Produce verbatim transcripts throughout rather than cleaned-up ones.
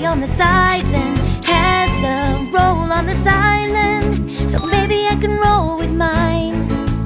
boy on this island has a role on this island, so maybe I can roll with mine.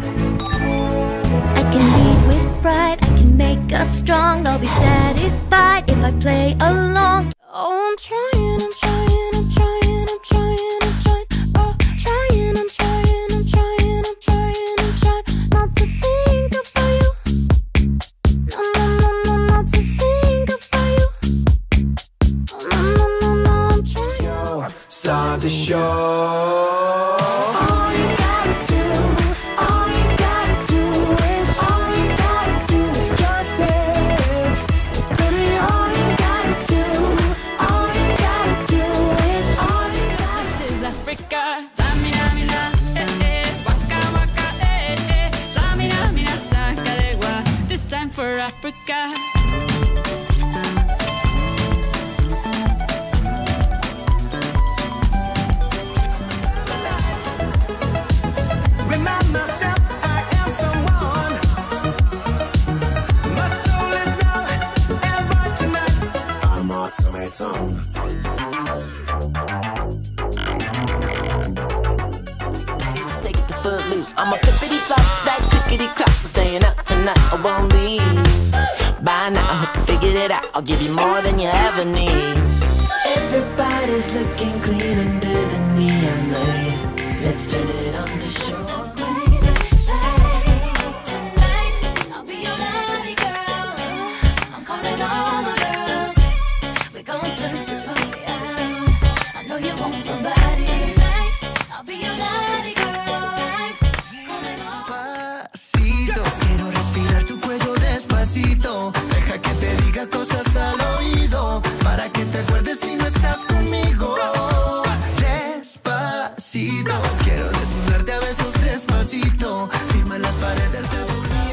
I can lead with pride, I can make us strong. I'll be satisfied if I play along. Oh, I'm trying, I'm trying, I'm trying, I'm trying, I'm trying. Oh, trying, I'm trying, I'm trying, I'm trying, I'm trying not to think about you. No, no, no, no, not to think about you. Oh, no, no, no, no, I'm trying. Yo, start the show. Time for Africa. Remind myself I am someone. My soul is now and right tonight. I'm on my tongue. Take it to Footloose. I'm a flippity flop, that clickety clop. Staying up tonight, I won't leave. By now, I hope you figured it out. I'll give you more than you ever need. Everybody's looking clean under the neon light. Let's turn it on to show. Deja que te diga cosas al oído para que te acuerdes si no estás conmigo. Despacito, quiero desnudarte a besos despacito. Firma las paredes de tu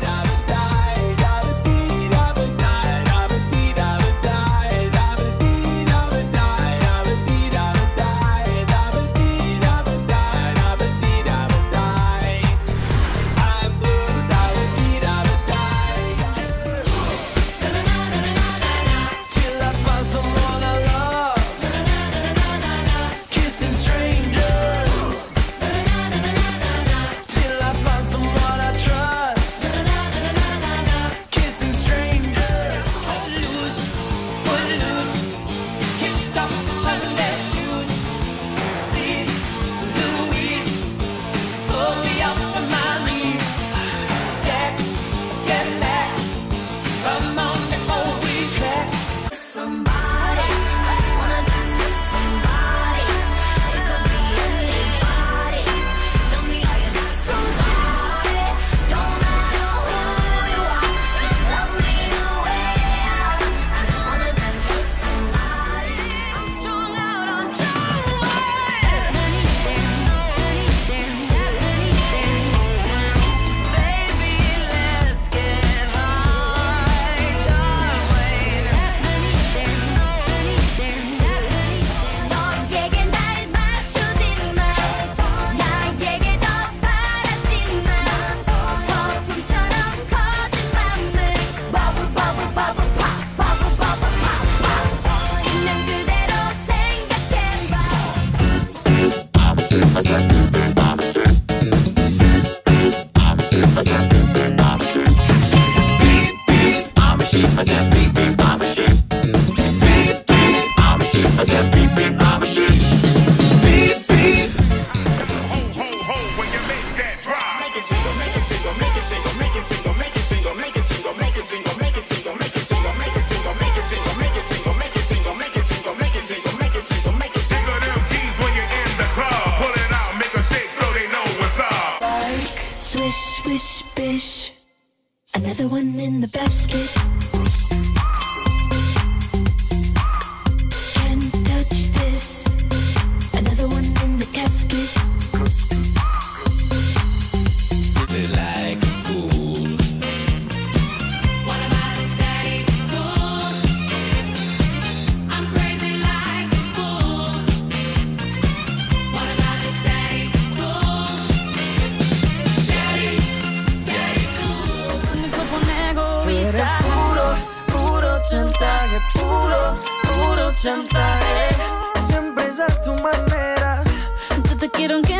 Swish, bish, another one in the basket. Can't touch this, another one in the casket. Feel like a fool. What about a day cool? I'm crazy like a fool. What about a day cool? Daddy, daddy cool. Puro, puro chantaje, puro, puro chantaje. You don't care